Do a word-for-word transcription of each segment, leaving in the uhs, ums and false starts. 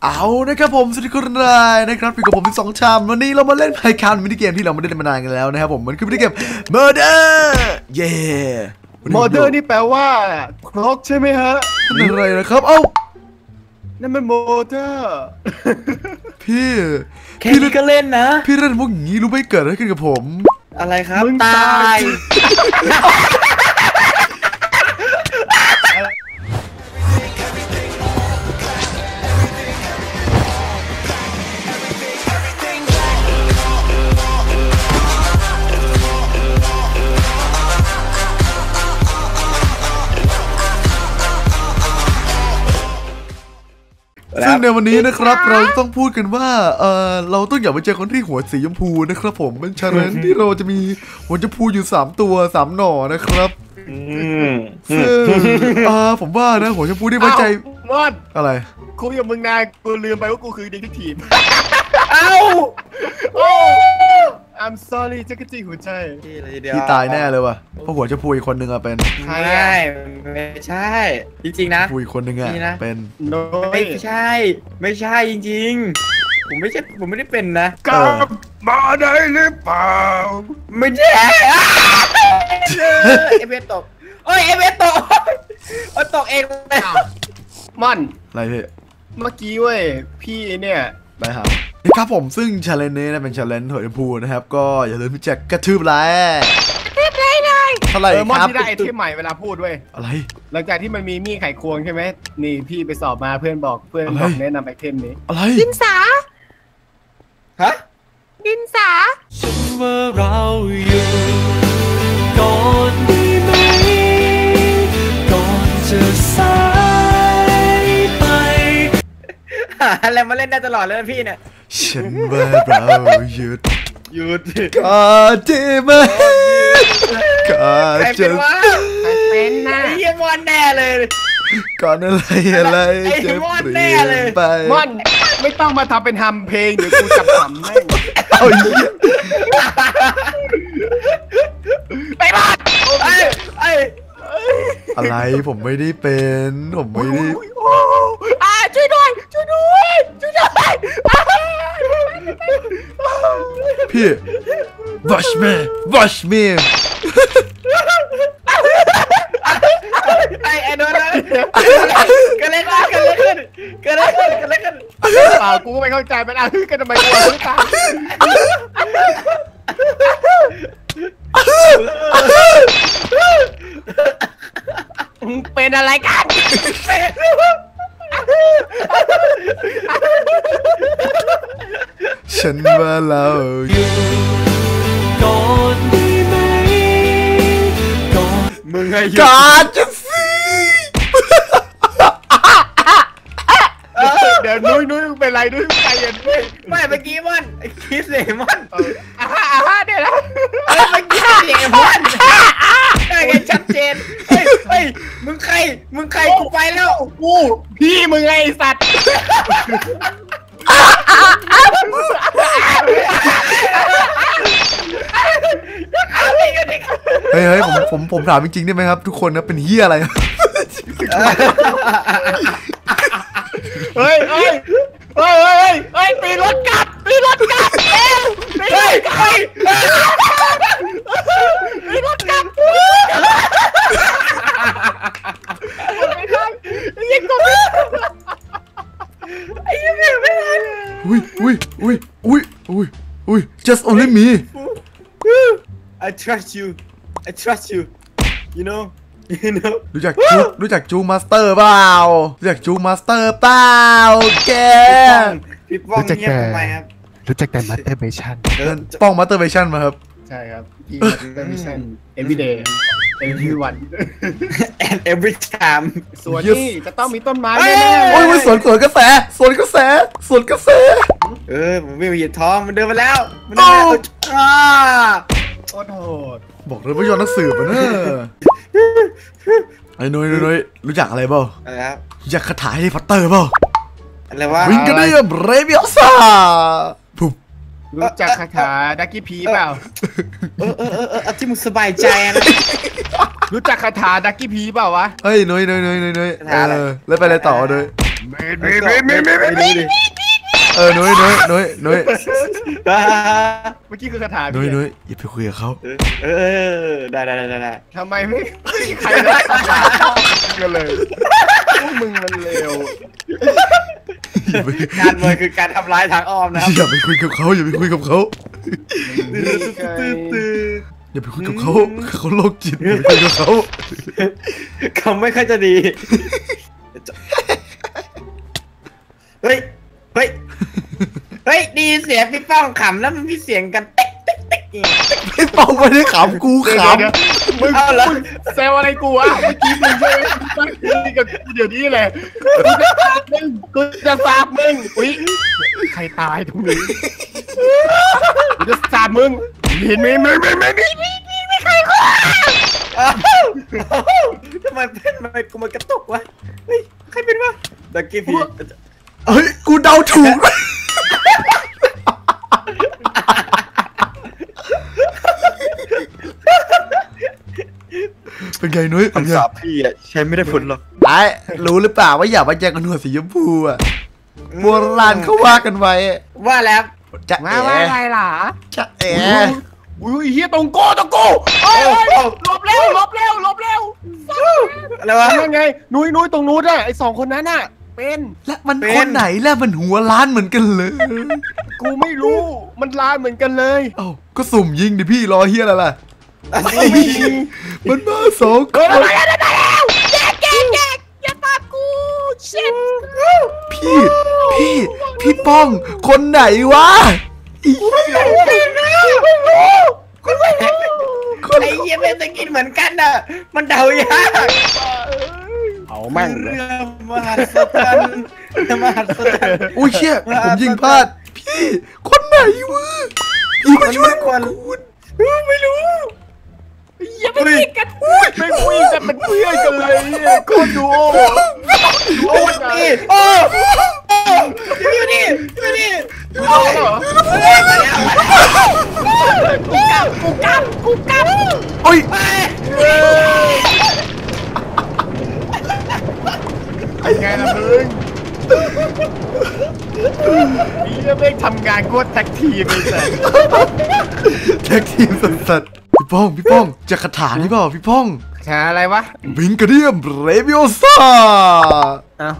เอานะครับผมสวัสดีคุณนายนะครับอยู่กับผมที่สองชามวันนี้เรามาเล่นไพคานมินิเกมที่เราไม่ได้เล่นมานานกันแล้วนะครับผมมันคือมินิเกม Murder เย่ Murder นี่แปลว่าครกใช่ไหมฮะนั่นอะไรนะครับเอ้านั่นมัน Murder พี่พี่ก็เล่นนะพี่เล่นพวกอย่างนี้รู้ไหมเกิดอะไรขึ้นกับผมอะไรครับตายซึ่งในวันนี้นะครับเราต้องพูดกันว่าเออเราต้องอย่าไปเจอคนที่หัวสีชมพูนะครับผมเป็นชาเลนจ์ที่เราจะมีหัวชมพูอยู่สามตัวสามหน่อนะครับซึ่งเออผมว่านะหัวชมพูที่ไว้ใจมอนอะไรกูอย่างมึงนายกูลืมไปว่ากูคือดีที่ทีมเอ้าโอ้ I'm sorry จักรจี้หัวใจพี่ตายแน่เลยว่ะเพราะหัวชมพูอีกคนนึงอะเป็นไม่ไม่ใช่จริงๆนะผู้อีกคนนึงอะเป็นไม่ใช่ไม่ใช่จริงๆผมไม่ใช่ผมไม่ได้เป็นนะกลับมาได้หรือเปล่าไม่ใช่เอเวตกโอ้ยเอเวตกโอ้ตกเองเลยมันอะไรพี่เมื่อกี้เว้ยพี่เนี่ยไปครับนี่ครับผมซึ่งชาเลนจ์นี้นะเป็นชาเลนจ์หัวชมพูนะครับก็อย่าลืมที่จะกระทืบไลค์กระทืบไลค์เลยเท่าไหร่ครับมอนที่ได้ไอเทมใหม่เวลาพูดเว้ยอะไรหลังจากที่มันมีมีดไขควงใช่ไหมนี่พี่ไปสอบมาเพื่อนบอกเพื่อนบอกแนะนำไอเทมนี้อะไรดินสาฮะดินสาฉันว่าเราอยู่ก่อนดีไหมก่อนจะสายไปอะไรมาเล่นได้ตลอดเลยพี่เนี่ยฉันว่าเราหยุดหยุดก่อนดีไหมก่อนจะเป็นนะไอ้มอนแน่เลยก่อนอะไรอะไรจะเปลี่ยนไปมอนไม่ต้องมาทำเป็นทำเพลงเดี๋ยวกูจับขำแม่งเอาเหี้ยไปบ้านไอ้ไอ้อะไรผมไม่ได้เป็นผมไม่ได้อ่าช่วยด้วยช่วยด้วยช่วยด้วยพี่ wash me wash me ไอ้ไอ้โดนเลยกันเลยกันเลยขึ้นกันเลยขึ้นกันเลยขึ้นเปล่ากูไม่เข้าใจมันอะไรกันทำไมกูไม่ตามเป็นอะไรกันฉันว่าเราอยู่ก่อนดีไหมก่อนมึงไงก่อนจะสิเดี๋ยวนุ้ยนุ้ยเป็นไรนุ้ยใจเย็นด้วยไม่เมื่อกี้มันคิสเลมอนอ่าอ่าเดี๋ยวนะเมื่อกี้เลมอนได้ไงชัดเจนเฮ้ยเฮ้ยมึงใครมึงใครกูไปแล้วกูพี่มึงไงสัตว์เฮ้ยเฮ้ยผมผมผมถามจริงๆได้ไหมครับทุกคนนะเป็นเหี้ยอะไรเฮ้ยเฮ้ยเฮ้ยเฮ้ยเฮ้ยปีรถกลับปีรถกลับเอ้ยปีรถกลับปีรถกลับไม่ได้ยิงกูไอ้ยังไม่ไม่ได้อุ้ยอุ้ยอุ้ยอุ้ยอุ้ยอุ้ย just only me I trust you I trust you you know you know รู้จักจูรู้จักจูมาสเตอร์เปล่ารู้จักจูมาสเตอร์เปล่าแกพี่ป้องเงียบทำไมครับรู้จักแต่มาสเตอร์เบชั่นป้องมาสเตอร์เบชั่นมาครับใช่ครับพี่มาสเตอร์เบชั่น every day every one and every time ส่วนนี้จะต้องมีต้นไม้แน่ๆโอ้ยสวนสวนกระแสสวนกระแสสวนกระแสเออมันไม่มีทองมันเดินมาแล้วมันเดินมาอ่าโคตรโหดบอกเลยว่าย้อนนักสืบนะไอ้นุ้ยนุ้ยรู้จักอะไรเปล่าอะไรครับรู้จักคาถาแฮร์รี่พอตเตอร์เปล่าอะไรวะวิงการ์เดียมเรวิโอซ่าปุ๊บรู้จักคาถาดักกี้พีเปล่าเออเออเออเออที่มึงสบายใจนะรู้จักคาถาดักกี้พีเปล่าวะเฮ้ยนุ้ยนุ้ยนุ้ยนุ้ยนุ้ยเออแล้วไปอะไรต่อนุ้ยไม่ไม่ไม่ไม่ไม่ไม่เออนุ้ยนุ้ยนุ้ยนุ้ยเมื่อกี้คือคาถานุ้ยนุ้ยอย่าไปคุยกับเขาเออได้ได้ได้ได้ทำไมไม่ใครได้คาถากันเลยพวกมึงมันเลวอย่าไปการเมืองคือการทำร้ายทางอ้อมนะครับอย่าไปคุยกับเขาอย่าไปคุยกับเขาอย่าไปคุยกับเขาเขาโรคจิตอย่าไปคุยกับเขาเขาไม่ค่อยจะดีเฮ้ยเฮ้ยเฮ้ยดีเสียงพี่ป้องขำแล้วมันมีเสียงกันเต๊กเต๊กเต๊กไม่เป่าไม่ได้ขำกูขมึงเอาละแซวอะไรกูอ่ะเมื่อกี้มึงใช่ไหมมึงคุยกับกูเดี๋ยวนี้แหละมึงกูจะสาบมึงอุ้ยใครตายตรงนี้กูจะสาบมึงเห็นไหมไม่ไม่ไม่ไม่ไม่ไม่ใครฆ่าทำไมเป็นทำไมกูมันกระตุกวะเฮ้ยใครเป็นวะดักกี้พีำเฮ้ยกูเดาถูกเป็นไงนุ้ยเป็นไงคำสาปพี่อ่ะใช้ไม่ได้ผลหรอกไอ้รู้หรือเปล่าว่าอย่ามาแย่งกันหัวสีชมพูอ่ะโบราณเขาว่ากันไว้ว่าแล้วจะมาเอ๋ว่าไงล่ะจะเอ๋อุ้ยเฮียตรงโก้ตรงโก้เฮ้ยหลบเร็วหลบเร็วหลบเร็วอะไรวะยังไงนุ้ยนุ้ยตรงนู้นอ่ะไอสองคนนั้นอ่ะเป็นและมันคนไหนแล้วมันหัวล้านเหมือนกันเลยกูไม่รู้มันลายเหมือนกันเลยเอ้าก็สุ่มยิงดิพี่รอเฮียอะไรล่ะไม่มีมันมาสองคเฮ้ยนอะไรอะไรอะไรแยกแยกแยกอย่าตามกูเช็ดพี่พี่พี่ป้องคนไหนวะอีไม่รู้ไม่รู้ไม่รู้คนไอ้เหี้ยเป็นตะกินเหมือนกันอ่ะมันเดายากเอาแม่งเลยเรื่องมหัศจรรย์มหัศจรรย์อุ้ยเชี่ยผมยิงพลาดพี่คนไหนวะพี่มาช่วยกูไม่รู้อย่าไปติดกันไม่คุยกันเป็นเพื่อนกันเลยโคตรดูโอ้โอ้ยนี่โอ้อยู่นี่อยู่นี่ดูโอ้เหรอกูกลับกูกลับกูกลับโอ้ยเป็นไงล่ะมึงนี่จะไม่ทำงานโคตรแท็กทีมเลยแต่แท็กทีมสัสๆพี่ป้องพี่ป้องจะคาถานี่เปล่าพี่ป้องแชร์อะไรวะวิงกระเดียมเรวิโอซ่าเอ้า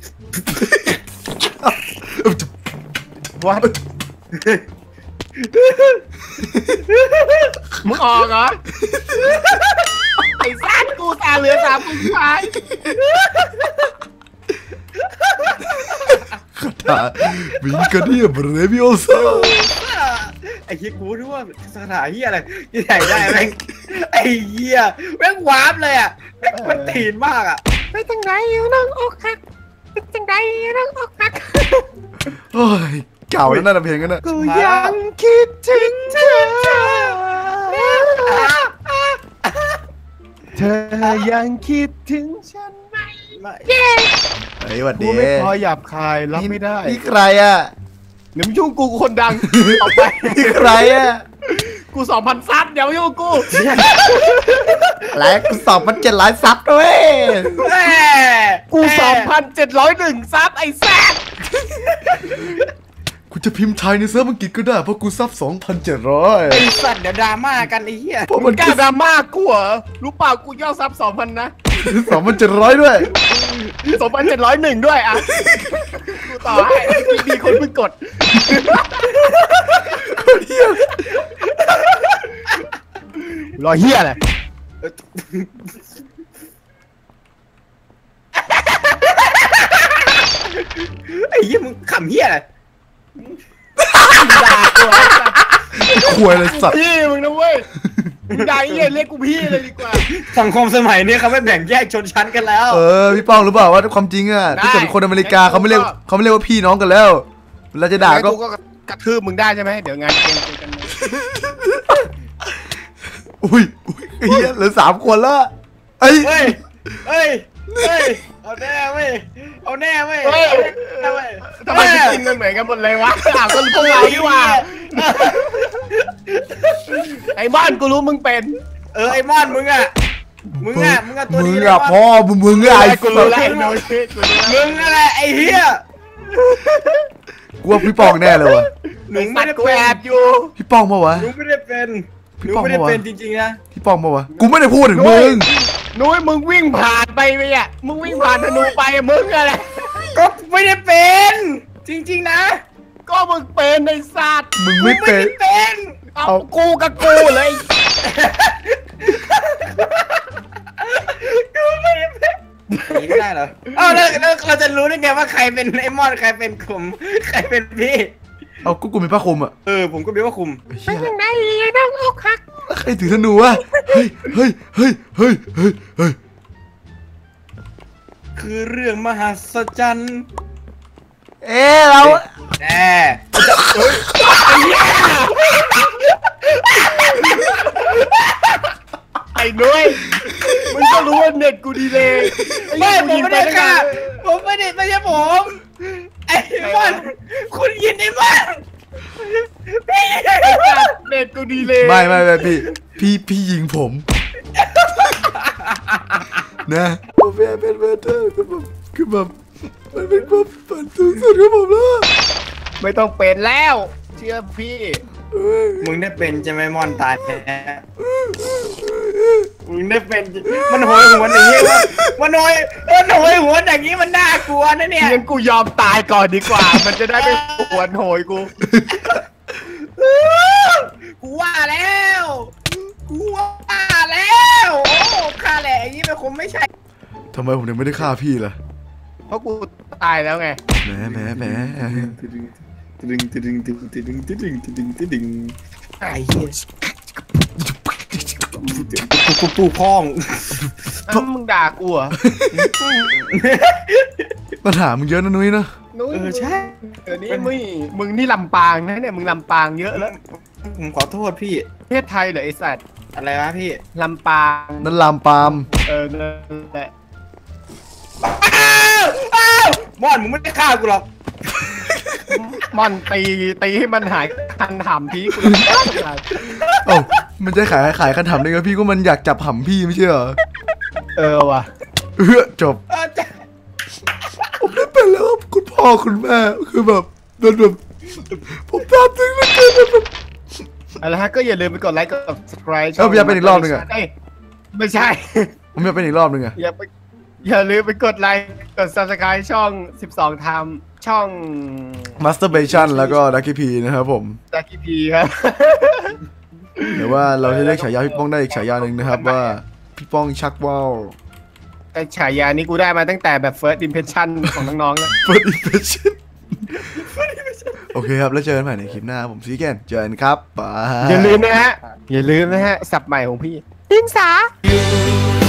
วัดมึงออกเหรอไอ้ซ่านกูตาเหลือสามคนสุดท้ายคาถาวิงกระเดียมเรวิโอซ่าไอ้เหี้ยกูรู้ว่าสถานเหี้ยอะไรที่ไหนได้แม่งไอ้เหี้ยแม่งวาร์ปเลยอ่ะแม่งมันตีนมากอ่ะไปทางไหนน้องอกหักไปทางไหนน้องอกหักโอ้ยเก่าแล้วน่าเพลงกันนะกูยังคิดถึงเธอเธอยังคิดถึงฉันไหมเฮ้ยหวัดกูดีไม่พอหยาบคายรับไม่ได้นี่ใครอ่ะเดี๋ยวมึงยุ่งกูกูคนดังออกไปนี่ใครอ่ะกูสองพันซับอย่ามายุ่งกูแล้วกูสอบมันเจ็ดล้านซับด้วยแม่กูสองพันเจ็ดร้อยหนึ่งซับไอ้แซ่บกูจะพิมพ์ไทยในเซิร์ฟอังกฤษก็ได้เพราะกูซับสองพันเจ็ดร้อยไอ้สัตว์เดี๋ยวดราม่ากันไอ้เหี้ยเพราะมึมังนกล้าดราม่ากูเหรอรู้เปล่ากูยอดซับสองพันนะสองพันเจ็ดร้อยด้วยสองพันเจ็ดร้อยหนึ่งด้วยอ่ะกูต่อให้มีคนเพิ่งกดคนเฮียรอเฮียแหละไอ้เหี้ยมึงขำเหี้ยอะไรด่ากูควยเลยสัตว์พี่มึงนะเว้ยมึงด่าเฮียเรียกกูพี่เลยดีกว่าสังคมสมัยนี้เขาไม่แบ่งแยกชนชั้นกันแล้วเออพี่ป้องรู้เปล่าว่าความจริงอ่ะถ้าเกิดเป็นคนอเมริกาเขาไม่เรียกเขาไม่เรียกว่าพี่น้องกันแล้วเวลาจะด่าก็กูก็กระทืบมึงได้ใช่ไหมเดี๋ยวงานเกมเจอกันนะอุ้ยอุ้ยเฮียเหลือสามคนแล้วไอ้ยเฮ้ย เฮ้ย เฮ้ย เอาแน่เว้ย เอาแน่เว้ยเฮ้ยเอาแน่เว้ยทำไมจะกินกันเหมือนกันหมดเลยวะอ้าวก็พวกเราดีกว่าไอ้บ้านกูรู้มึงเป็นเออไอ้มอนมึงอ่ะมึงอะมึงอะตัวมึดีงเลยอะวะพ่อมึงมึงอะไอ้กูรู้แล้วไอ้โน้ตกูรู้แล้วมึงอะไรไอ้เหี้ยกูว่าพี่ปองแน่เลยวะหนูไม่ได้กูเป็นแอบอยู่พี่ปองมาวะหนูไม่ได้เป็นหพี่นูปองไม่ได้ปะวะเป็นจริงๆนะพี่ปองมาวะกูไม่ได้พูดถึงมึงนุ้ยมึงวิ่งผ่านไปไหมอ่ะมึงวิ่งผ่านธนูไปอะมึงอะไรก็ไม่ได้เป็น จริงๆนะก็มึงเป็นในสัตว์มึงกูไม่ไม่เป็นได้เป็นเอากูกับกูเลยกูไม่ได้เป็นอย่างนี้ก็ได้เหรออ้าวแล้วแล้วเราจะรู้ได้ไงว่าใครเป็นไอ้มอนใครเป็นคุมใครเป็นพี่เอากูกูมีผ้าคลุมอะเออผมก็มีว่าคุมไอ้เหี้ยยังไงน้องอกหักใครถือธนูวะเฮ้ยเฮ้ยเฮ้ยเฮ้ยเฮ้ยเฮ้ยคือเรื่องมหัศจรรย์เอ๊ะเราแน่ไอ้นุ้ยมึงก็รู้ว่าเน็ตกูดีเลยไม่ผมไม่ได้ค่ะผมไม่ได้ไม่ใช่ผมไอ้มอนคุณยินไอ้มอนพี่เน็ตกูดีเลยไม่ไม่ไม่พี่พี่พี่ยิงผมนะผมเป็นเป็นเวเตอร์คือแบบคือแบบมันเป็นความฝันสูงสุดของผมแล้วไม่ต้องเป็นแล้ว เชื่อพี่มึงได้เป็นใช่ไหมมอนตายแท้มึงได้เป็นมันโหยหวนอย่างนี้วะมันโหยมันโหยหวนอย่างนี้มันน่ากลัวนะเนี่ยงั้นกูยอมตายก่อนดีกว่า มันจะได้ไม่ปวดโหยกูกูว่าแล้วกูว่าแล้วโอ้ฆ่าแหละอย่างนี้มันคงไม่ใช่ทำไมผมยังไม่ได้ฆ่าพี่ล่ะเพราะกูตายแล้วไงแหมแหมแหมตึงตึงตึงตึงตึงตึงตึงตึงตึงตึงตึงไอ้เหี้ยกูกูพ่องอ้าวมึงด่ากูเหรอปัญหามึงเยอะนะนุ้ยนะนุ้ยเออใช่เดี๋ยวนี้มึงมึงนี่ลำปางนะเนี่ยมึงลำปางเยอะแล้วผมขอโทษพี่ประเทศไทยเหรอไอสัตว์อะไรวะพี่ลำปางนั่นลามปามเออนั่นแหละอ้าวอ้าวมอนมึงไม่ได้ฆ่ากูหรอกม่อนตีตีให้มันหายคันถามทีกูเอ้ามันจะขายขายคันถามได้ไงพี่ก็มันอยากจับหำพี่ไม่ใช่เหรอเออว่ะเออจบเออจะผมได้เป็นแล้วครับคุณพ่อคุณแม่คือแบบโดนแบบผมตามถึงแล้วเกินแบบเอาละฮะก็อย่าลืมไปกดไลค์กด subscribe เอ้าอยากเป็นอีกรอบหนึ่งอะเยไม่ใช่ผมอยากเป็นอีกรอบหนึ่งอะอย่าไปอย่าลืมไปกดไลค์กด subscribe ช่องสิบสองไทม์ช่อง masturbation แล้วก็ดักกี้พีนะครับผมดักกี้พีครับหรือว่าเราจะเรียกฉายาพี่ป้องได้อีกฉายาหนึ่งนะครับว่าพี่ป้องชักว่าวแต่ฉายานี้กูได้มาตั้งแต่แบบ first impression ของน้องๆแล้ว First impression โอเคครับแล้วเจอกันใหม่ในคลิปหน้าผมซีแกนเจอกันครับบายอย่าลืมนะฮะ อย่าลืมนะฮะ สับใหม่ของพี่ดินสาอยู่